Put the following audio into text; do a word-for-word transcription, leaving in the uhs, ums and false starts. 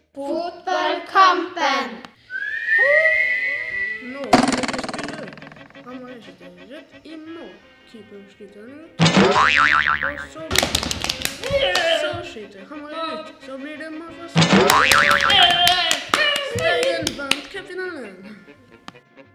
Fotballkampen! Nå skal vi spille ut. Hamar skyter rett i mål. Keeper skyter den ut. Og så, så skyter Hamar ut. Så blir det mål for Steigen vant cupfinalen.